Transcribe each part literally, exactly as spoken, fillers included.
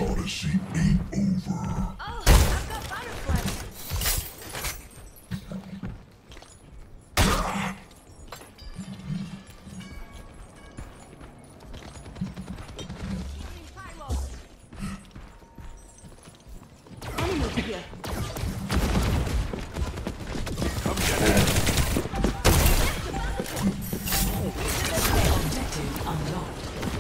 Odyssey ain't over. Oh, I've got butterflies. Enemy here. Come get it. Objective unlocked.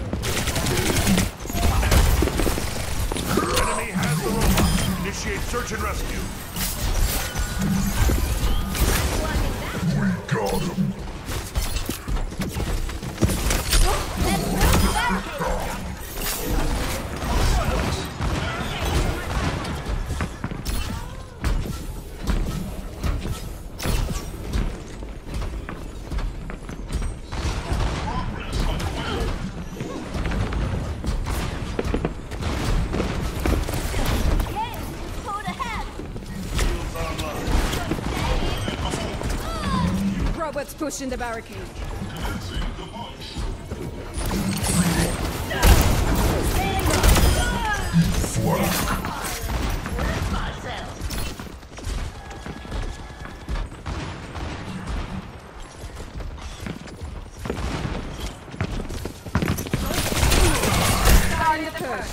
Enemy has the robot. Initiate search and rescue. We got him. Robots pushing the barricade. Starting the push.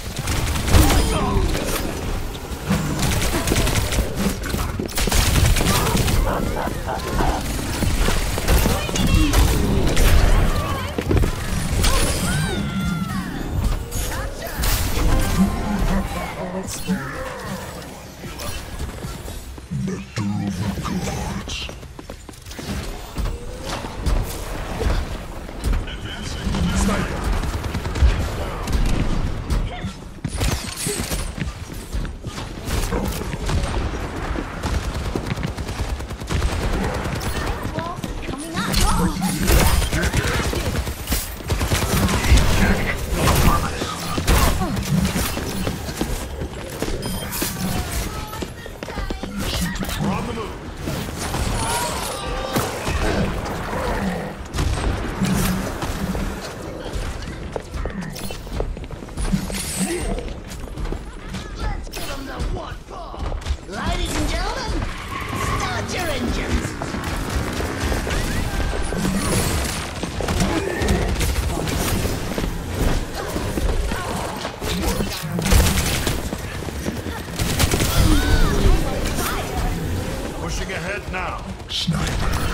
Pushing ahead now. Sniper.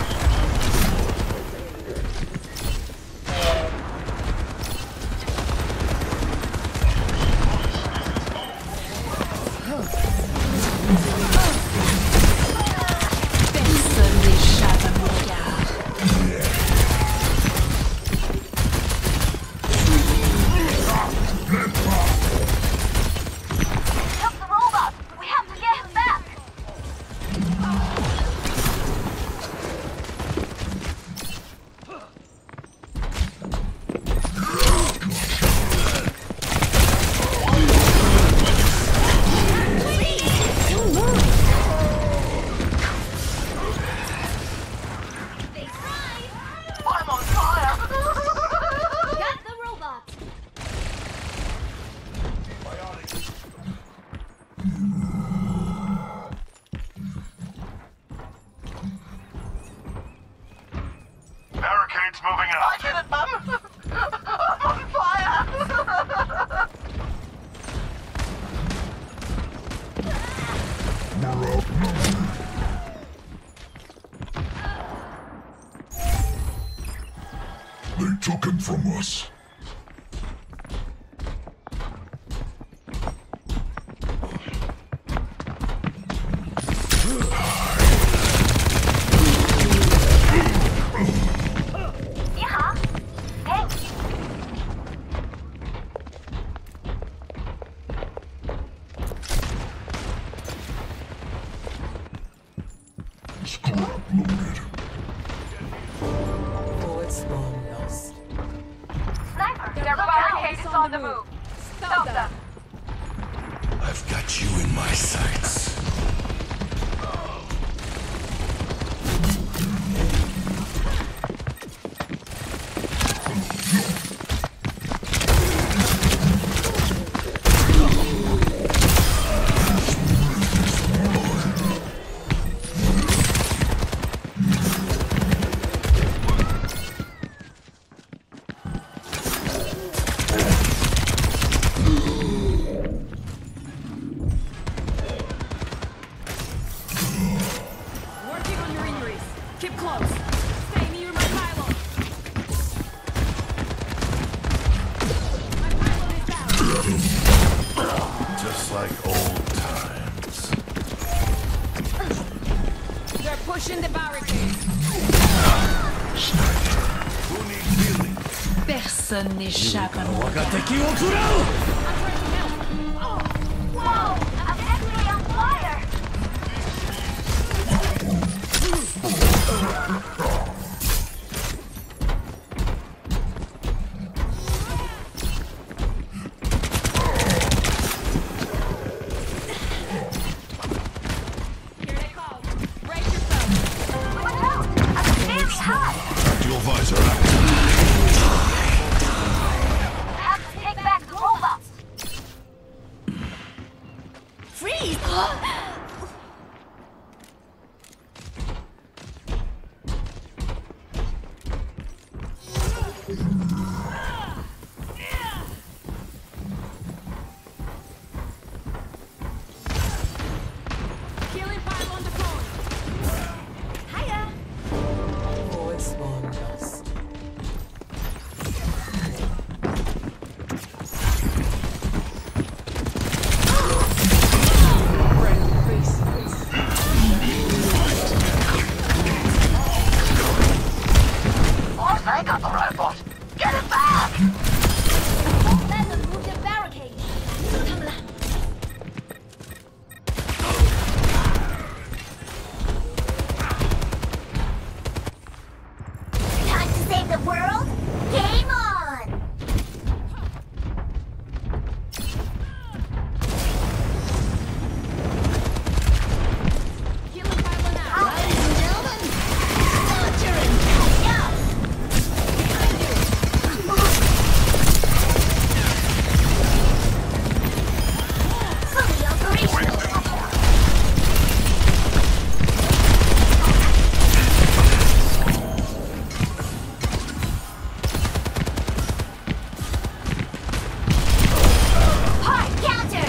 Barricades moving out. I did it, Mum! I'm on fire! We're outnumbered. They took him from us. Forward spawn lost. Sniper! Their barricade is on the move! Stop them! I've got you in my sights. like old times. They're pushing the barricade. Who needs healing? Personne n'échappe à mon regard. Whoa! I'm actually on fire! Here they come. Brace yourself. Watch out! I'm very hot! Dual visor active. I have to take back the robots! Freeze! Killing pile on the phone. Hiya! Forward spawn lost. Boss, I got the robot! Get it back! Let them move the barricade! Time to save the world? Game on! Killing pile on out. Ladies and gentlemen, start your engagement! Fully operational! Hard counter!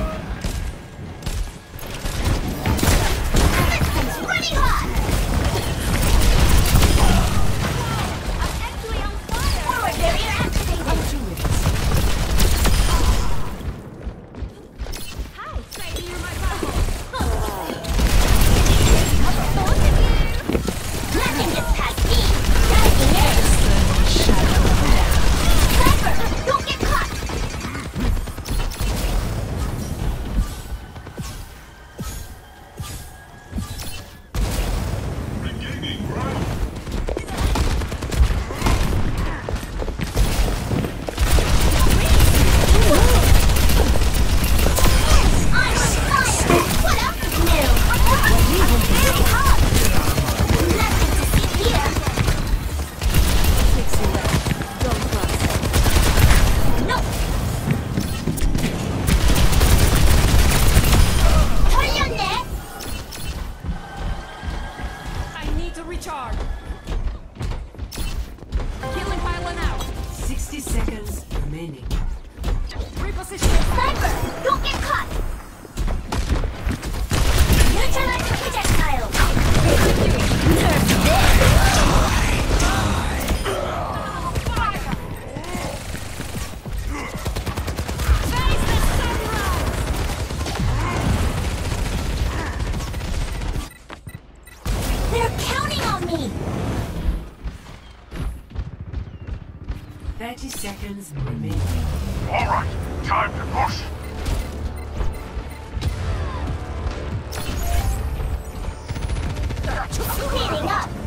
Systems running hot! I'm actually on fire! Forward barrier activated! Hi! Stay near my bubble! Both of you! Nothing gets past me! Diving in! Sniper! Don't get caught! Regaining ground. I'm on fire! What else is new? I'm very hot! Nothing to see here! Fixing that. Don't cross. No! Turn your neck! I need to recharge. Killing pile on out. sixty seconds remaining. Reposition. Sniper! Don't get caught! Neutralize the projectile! Nerf this! Face the sunrise! They're counting on me! thirty seconds remaining. All right, time to push. Cleaning up!